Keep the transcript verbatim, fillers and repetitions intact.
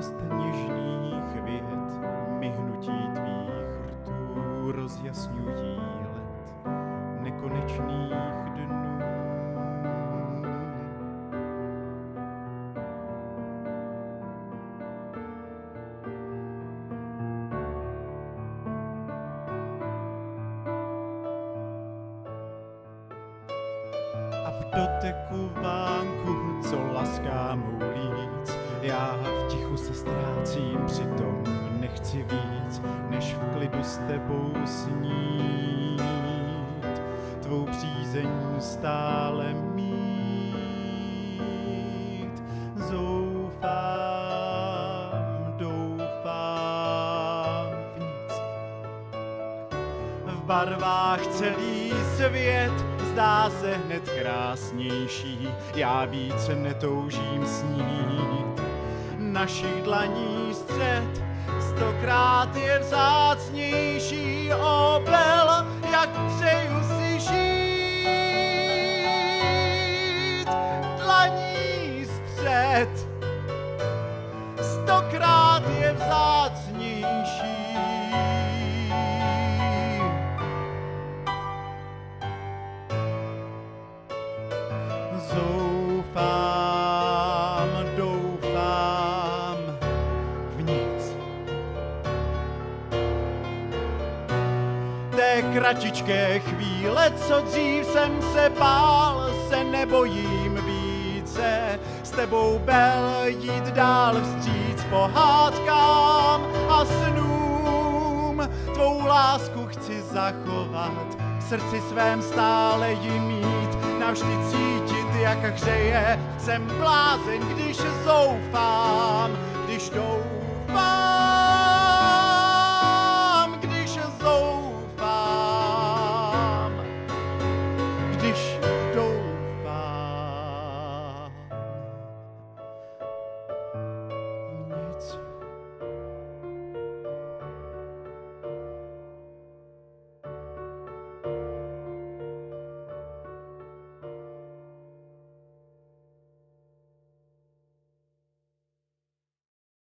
Plnost něžných vět, myhnutí tvých rtů rozjasňují let nekonečných dnů. A v doteku vánku, co laská mou líc, já v tichu se ztrácím, přitom nechci víc, než v klidu s tebou snít, tvou přízeň stále mít. Zoufám, doufám v nic, v barvách celý svět zdá se hned krásnější, já více netoužím snít. Našich dlaní střed stokrát je vzácnější, obel, jak přeju si žít. Dlaní střed stokrát je vzácnější. Zoufám, doufám v nic. Té kratičké chvíle, co dřív jsem se bál, se nebojím více. S tebou bel jít dál vstříc pohádkám a snům. Tvou lásku chci zachovat, v srdci svém stále ji mít, navždy cítit, jak hřeje. Jsem blázen, když zoufám, když doufám.